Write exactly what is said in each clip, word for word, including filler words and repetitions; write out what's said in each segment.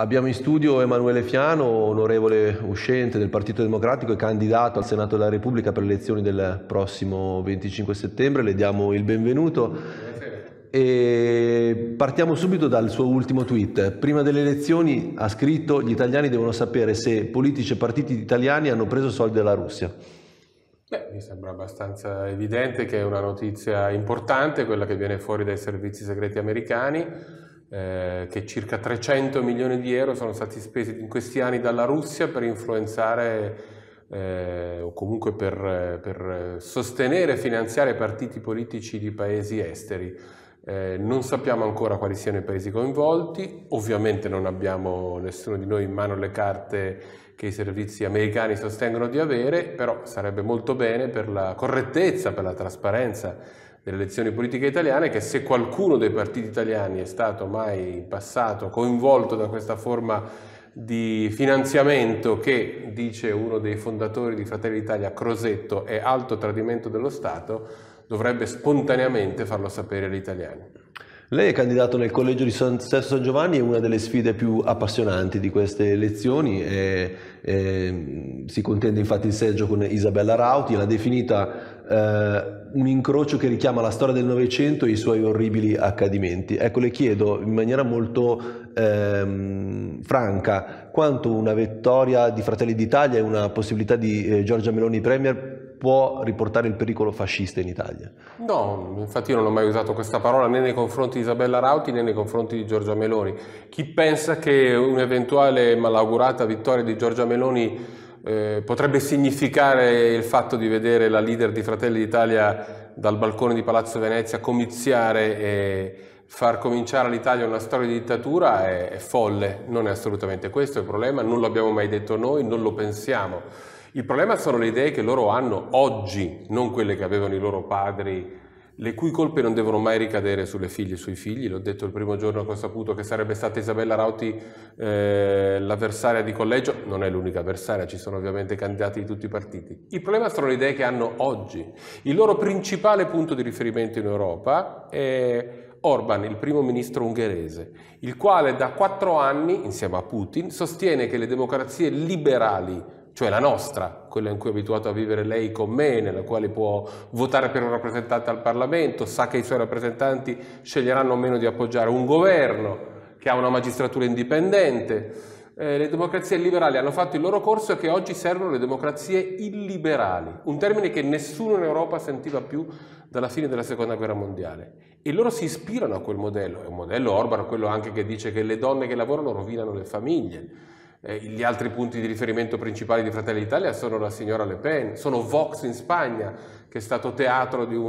Abbiamo in studio Emanuele Fiano, onorevole uscente del Partito Democratico e candidato al Senato della Repubblica per le elezioni del prossimo venticinque settembre. Le diamo il benvenuto. Buonasera. E partiamo subito dal suo ultimo tweet. Prima delle elezioni ha scritto: gli italiani devono sapere se politici e partiti italiani hanno preso soldi dalla Russia. Beh, mi sembra abbastanza evidente che è una notizia importante quella che viene fuori dai servizi segreti americani. Eh, che circa trecento milioni di euro sono stati spesi in questi anni dalla Russia per influenzare eh, o comunque per, per sostenere e finanziare partiti politici di paesi esteri. Eh, non sappiamo ancora quali siano i paesi coinvolti, ovviamente non abbiamo nessuno di noi in mano le carte che i servizi americani sostengono di avere, però sarebbe molto bene per la correttezza, per la trasparenza delle elezioni politiche italiane, che se qualcuno dei partiti italiani è stato mai in passato coinvolto da questa forma di finanziamento che, dice uno dei fondatori di Fratelli d'Italia, Crosetto, è alto tradimento dello Stato, dovrebbe spontaneamente farlo sapere agli italiani. Lei è candidato nel collegio di San Sesto San Giovanni, è una delle sfide più appassionanti di queste elezioni. E, e, si contende infatti il seggio con Isabella Rauti, l'ha definita eh, un incrocio che richiama la storia del Novecento e i suoi orribili accadimenti. Ecco, le chiedo in maniera molto ehm, franca quanto una vittoria di Fratelli d'Italia e una possibilità di eh, Giorgia Meloni Premier può riportare il pericolo fascista in Italia. No, infatti io non ho mai usato questa parola né nei confronti di Isabella Rauti né nei confronti di Giorgia Meloni. Chi pensa che un'eventuale malaugurata vittoria di Giorgia Meloni eh, potrebbe significare il fatto di vedere la leader di Fratelli d'Italia dal balcone di Palazzo Venezia comiziare e far cominciare all'Italia una storia di dittatura è, è folle, non è assolutamente questo il problema, non l'abbiamo mai detto noi, non lo pensiamo. Il problema sono le idee che loro hanno oggi, non quelle che avevano i loro padri, le cui colpe non devono mai ricadere sulle figlie e sui figli. L'ho detto il primo giorno che ho saputo che sarebbe stata Isabella Rauti eh, l'avversaria di collegio. Non è l'unica avversaria, ci sono ovviamente candidati di tutti i partiti. Il problema sono le idee che hanno oggi. Il loro principale punto di riferimento in Europa è Orban, il primo ministro ungherese, il quale da quattro anni, insieme a Putin, sostiene che le democrazie liberali, cioè la nostra, quella in cui è abituato a vivere lei con me, nella quale può votare per un rappresentante al Parlamento, sa che i suoi rappresentanti sceglieranno o meno di appoggiare un governo, che ha una magistratura indipendente. Eh, le democrazie liberali hanno fatto il loro corso e che oggi servono le democrazie illiberali, un termine che nessuno in Europa sentiva più dalla fine della seconda guerra mondiale. E loro si ispirano a quel modello, è un modello Orban, quello anche che dice che le donne che lavorano rovinano le famiglie. Eh, gli altri punti di riferimento principali di Fratelli d'Italia sono la signora Le Pen, sono Vox in Spagna, che è stato teatro di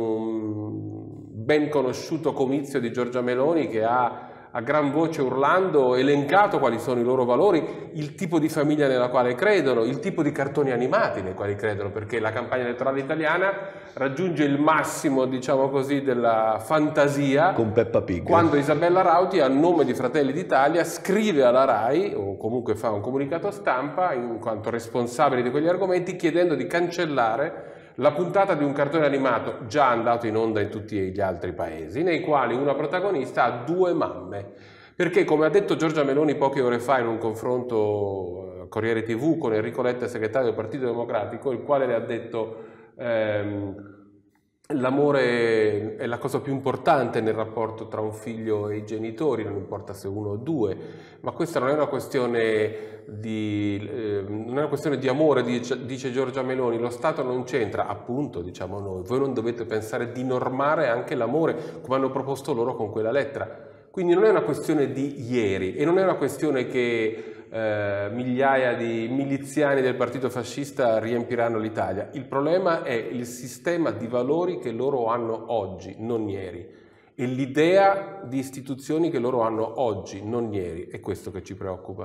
un ben conosciuto comizio di Giorgia Meloni, che ha a gran voce urlando elencato quali sono i loro valori, il tipo di famiglia nella quale credono, il tipo di cartoni animati nei quali credono, perché la campagna elettorale italiana raggiunge il massimo, diciamo così, della fantasia con Peppa Pig, quando Isabella Rauti, a nome di Fratelli d'Italia, scrive alla RAI o comunque fa un comunicato stampa in quanto responsabile di quegli argomenti, chiedendo di cancellare la puntata di un cartone animato già andato in onda in tutti gli altri paesi, nei quali una protagonista ha due mamme. Perché, come ha detto Giorgia Meloni poche ore fa in un confronto Corriere tivù con Enrico Letta, segretario del Partito Democratico, il quale le ha detto ehm, l'amore è la cosa più importante nel rapporto tra un figlio e i genitori, non importa se uno o due, ma questa non è una questione di, eh, non è una questione di amore, dice, dice Giorgia Meloni, lo Stato non c'entra, appunto, diciamo noi, voi non dovete pensare di normare anche l'amore, come hanno proposto loro con quella lettera. Quindi non è una questione di ieri e non è una questione che eh, migliaia di miliziani del partito fascista riempiranno l'Italia. Il problema è il sistema di valori che loro hanno oggi, non ieri, e l'idea di istituzioni che loro hanno oggi, non ieri. È questo che ci preoccupa.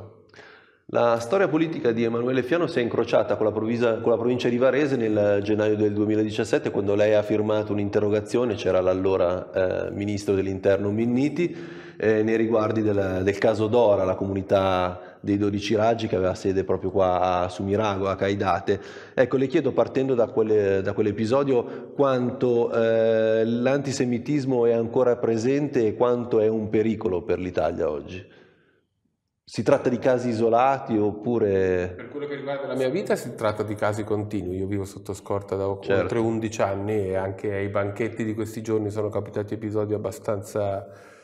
La storia politica di Emanuele Fiano si è incrociata con la, provvisa, con la provincia di Varese nel gennaio del duemiladiciassette, quando lei ha firmato un'interrogazione, c'era l'allora eh, ministro dell'interno Minniti, eh, nei riguardi del, del caso Dora, la comunità dei dodici raggi che aveva sede proprio qua a Sumirago, a Caidate. Ecco, le chiedo, partendo da, quelle, da quell'episodio, quanto eh, l'antisemitismo è ancora presente e quanto è un pericolo per l'Italia oggi. Si tratta di casi isolati oppure... Per quello che riguarda la mia vita si tratta di casi continui, io vivo sotto scorta da Certo. oltre undici anni e anche ai banchetti di questi giorni sono capitati episodi abbastanza,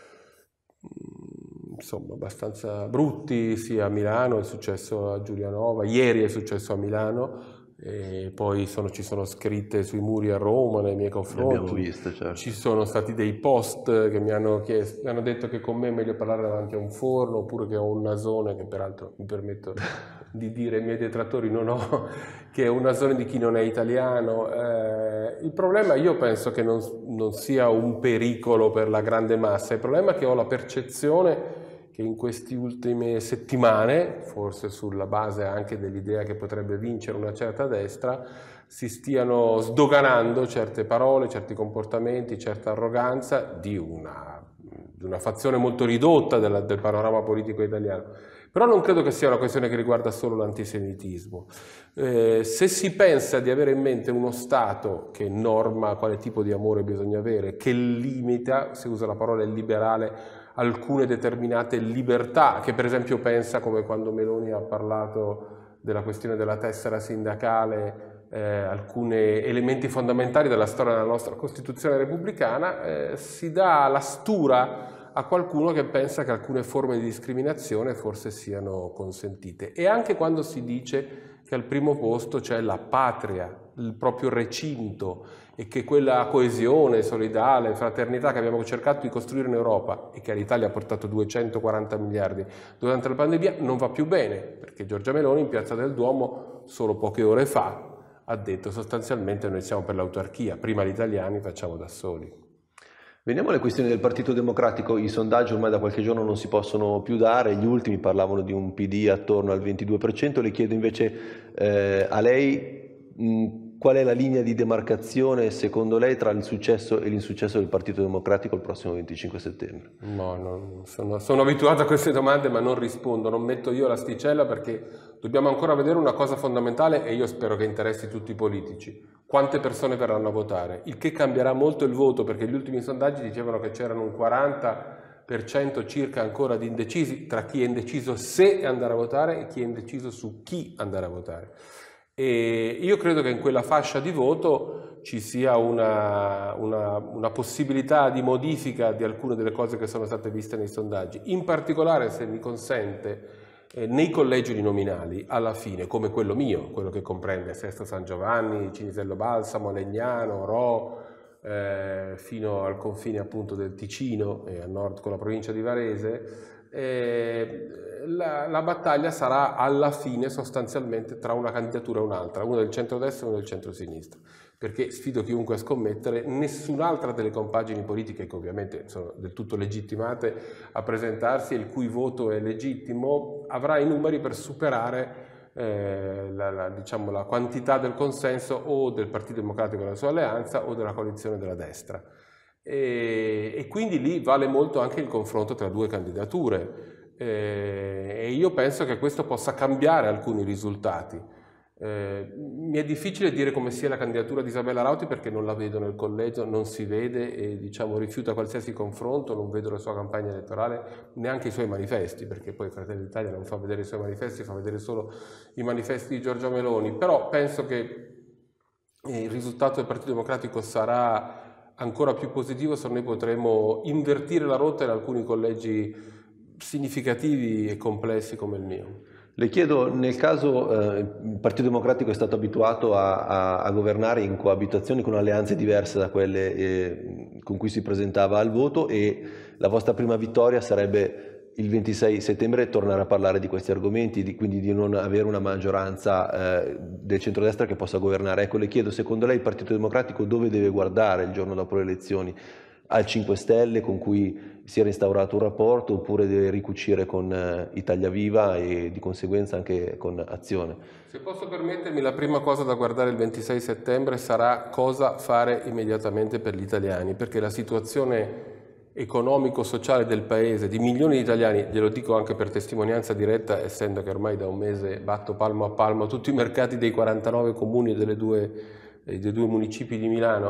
insomma, abbastanza brutti, sia a Milano, è successo a Giulianova, ieri è successo a Milano, e poi sono, ci sono scritte sui muri a Roma nei miei confronti. Abbiamo visto, certo. Ci sono stati dei post che mi hanno, chiesto, mi hanno detto che con me è meglio parlare davanti a un forno, oppure che ho un nasone, che peraltro mi permetto di dire ai miei detrattori non ho, che è un nasone di chi non è italiano. Eh, il problema io penso che non, non sia un pericolo per la grande massa, il problema è che ho la percezione che in queste ultime settimane, forse sulla base anche dell'idea che potrebbe vincere una certa destra, si stiano sdoganando certe parole, certi comportamenti, certa arroganza di una, di una fazione molto ridotta della, del panorama politico italiano. Però non credo che sia una questione che riguarda solo l'antisemitismo. Eh, se si pensa di avere in mente uno Stato che norma quale tipo di amore bisogna avere, che limita, si usa la parola liberale, alcune determinate libertà, che per esempio pensa, come quando Meloni ha parlato della questione della tessera sindacale, eh, alcuni elementi fondamentali della storia della nostra Costituzione repubblicana, eh, si dà la stura a qualcuno che pensa che alcune forme di discriminazione forse siano consentite. E anche quando si dice che al primo posto c'è la patria, il proprio recinto, e che quella coesione solidale, fraternità che abbiamo cercato di costruire in Europa e che all'Italia ha portato duecentoquaranta miliardi durante la pandemia non va più bene, perché Giorgia Meloni in Piazza del Duomo solo poche ore fa ha detto sostanzialmente noi siamo per l'autarchia, prima gli italiani, facciamo da soli. Veniamo alle questioni del Partito Democratico. I sondaggi ormai da qualche giorno non si possono più dare, gli ultimi parlavano di un P D attorno al ventidue per cento. Le chiedo invece eh, a lei mh, qual è la linea di demarcazione secondo lei tra il successo e l'insuccesso del Partito Democratico il prossimo venticinque settembre? No, no sono, sono abituato a queste domande ma non rispondo, non metto io l'asticella perché dobbiamo ancora vedere una cosa fondamentale e io spero che interessi tutti i politici. Quante persone verranno a votare? Il che cambierà molto il voto, perché gli ultimi sondaggi dicevano che c'erano un quaranta per cento circa ancora di indecisi, tra chi è indeciso se andare a votare e chi è indeciso su chi andare a votare. E io credo che in quella fascia di voto ci sia una, una, una possibilità di modifica di alcune delle cose che sono state viste nei sondaggi. In particolare, se mi consente, Eh, nei collegi uninominali, alla fine, come quello mio, quello che comprende Sesto San Giovanni, Cinisello Balsamo, Legnano, Rho, eh, fino al confine appunto del Ticino e a nord con la provincia di Varese, eh, la, la battaglia sarà alla fine sostanzialmente tra una candidatura e un'altra, una del centrodestra e una del centrosinistra, perché sfido chiunque a scommettere, nessun'altra delle compagini politiche, che ovviamente sono del tutto legittimate a presentarsi e il cui voto è legittimo, avrà i numeri per superare eh, la, la, diciamo, la quantità del consenso o del Partito Democratico e della sua alleanza o della coalizione della destra. E, e quindi lì vale molto anche il confronto tra due candidature eh, e io penso che questo possa cambiare alcuni risultati. Eh, mi è difficile dire come sia la candidatura di Isabella Rauti perché non la vedo nel collegio, non si vede e diciamo rifiuta qualsiasi confronto, non vedo la sua campagna elettorale, neanche i suoi manifesti, perché poi Fratelli d'Italia non fa vedere i suoi manifesti, fa vedere solo i manifesti di Giorgia Meloni, però penso che il risultato del Partito Democratico sarà ancora più positivo se noi potremo invertire la rotta in alcuni collegi significativi e complessi come il mio. Le chiedo, nel caso eh, il Partito Democratico è stato abituato a, a, a governare in coabitazioni con alleanze diverse da quelle eh, con cui si presentava al voto e la vostra prima vittoria sarebbe il ventisei settembre tornare a parlare di questi argomenti, di, quindi di non avere una maggioranza eh, del centrodestra che possa governare. Ecco, le chiedo, secondo lei il Partito Democratico dove deve guardare il giorno dopo le elezioni? Al cinque Stelle con cui si è restaurato un rapporto oppure deve ricucire con eh, Italia Viva e di conseguenza anche con Azione? Se posso permettermi, la prima cosa da guardare il ventisei settembre sarà cosa fare immediatamente per gli italiani, perché la situazione economico-sociale del paese, di milioni di italiani, glielo dico anche per testimonianza diretta, essendo che ormai da un mese batto palmo a palmo tutti i mercati dei quarantanove comuni e delle due, dei due municipi di Milano,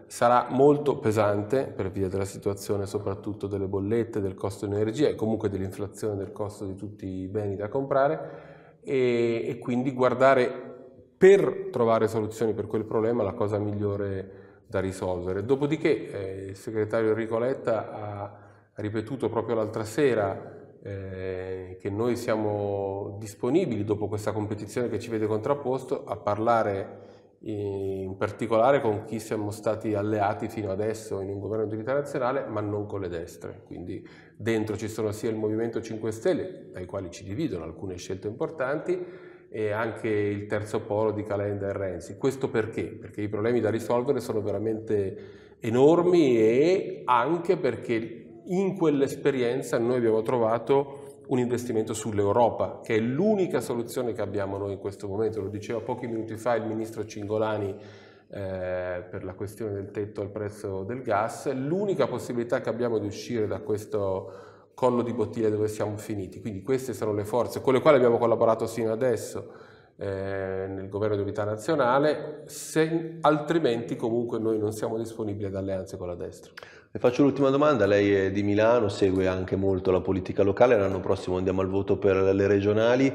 sarà molto pesante per via della situazione soprattutto delle bollette, del costo dell'energia e comunque dell'inflazione del costo di tutti i beni da comprare e, e quindi guardare per trovare soluzioni per quel problema la cosa migliore da risolvere. Dopodiché eh, il segretario Enrico Letta ha ripetuto proprio l'altra sera eh, che noi siamo disponibili dopo questa competizione che ci vede contrapposto a parlare in particolare con chi siamo stati alleati fino adesso in un governo di unità nazionale, ma non con le destre. Quindi dentro ci sono sia il Movimento cinque Stelle, dai quali ci dividono alcune scelte importanti, e anche il terzo polo di Calenda e Renzi. Questo perché? Perché i problemi da risolvere sono veramente enormi e anche perché in quell'esperienza noi abbiamo trovato un investimento sull'Europa, che è l'unica soluzione che abbiamo noi in questo momento. Lo diceva pochi minuti fa il ministro Cingolani eh, per la questione del tetto al prezzo del gas. L'unica possibilità che abbiamo di uscire da questo collo di bottiglia dove siamo finiti. Quindi queste sono le forze con le quali abbiamo collaborato sino adesso eh, nel governo di unità nazionale, se, altrimenti comunque noi non siamo disponibili ad alleanze con la destra. Le faccio l'ultima domanda, lei è di Milano, segue anche molto la politica locale, l'anno prossimo andiamo al voto per le regionali,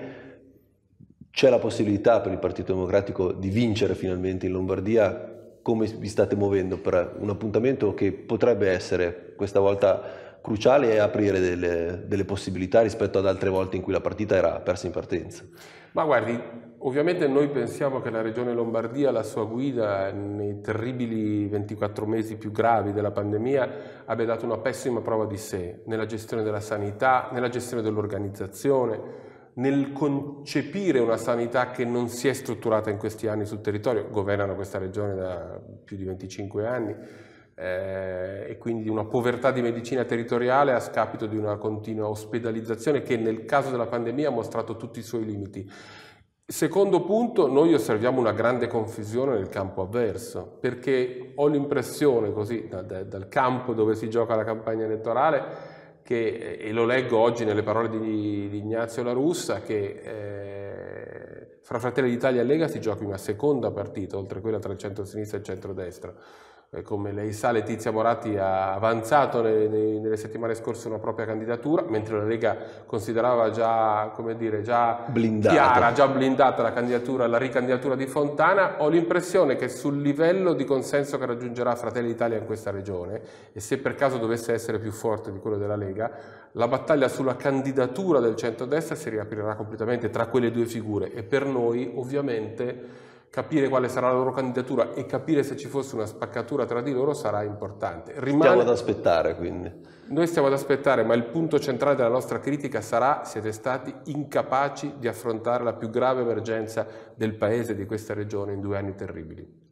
c'è la possibilità per il Partito Democratico di vincere finalmente in Lombardia? Come vi state muovendo per un appuntamento che potrebbe essere questa volta cruciale e aprire delle, delle possibilità rispetto ad altre volte in cui la partita era persa in partenza? Ma guardi, ovviamente noi pensiamo che la Regione Lombardia, la sua guida nei terribili ventiquattro mesi più gravi della pandemia abbia dato una pessima prova di sé nella gestione della sanità, nella gestione dell'organizzazione, nel concepire una sanità che non si è strutturata in questi anni sul territorio. Governano questa regione da più di venticinque anni eh, e quindi di una povertà di medicina territoriale a scapito di una continua ospedalizzazione che nel caso della pandemia ha mostrato tutti i suoi limiti. Secondo punto, noi osserviamo una grande confusione nel campo avverso, perché ho l'impressione, così da, da, dal campo dove si gioca la campagna elettorale, che, e lo leggo oggi nelle parole di, di Ignazio La Russa, che eh, fra Fratelli d'Italia e Lega si giochi una seconda partita, oltre quella tra il centro-sinistra e il centro-destra. Eh, come lei sa, Letizia Moratti ha avanzato nei, nei, nelle settimane scorse una propria candidatura, mentre la Lega considerava già, come dire, già blindata. chiara, già blindata la candidatura, la ricandidatura di Fontana. Ho l'impressione che sul livello di consenso che raggiungerà Fratelli d'Italia in questa regione, e se per caso dovesse essere più forte di quello della Lega, la battaglia sulla candidatura del centrodestra si riaprirà completamente tra quelle due figure, e per noi ovviamente capire quale sarà la loro candidatura e capire se ci fosse una spaccatura tra di loro sarà importante. Rimane... Stiamo ad aspettare, quindi. Noi stiamo ad aspettare, ma il punto centrale della nostra critica sarà: siete stati incapaci di affrontare la più grave emergenza del Paese, di questa regione, in due anni terribili.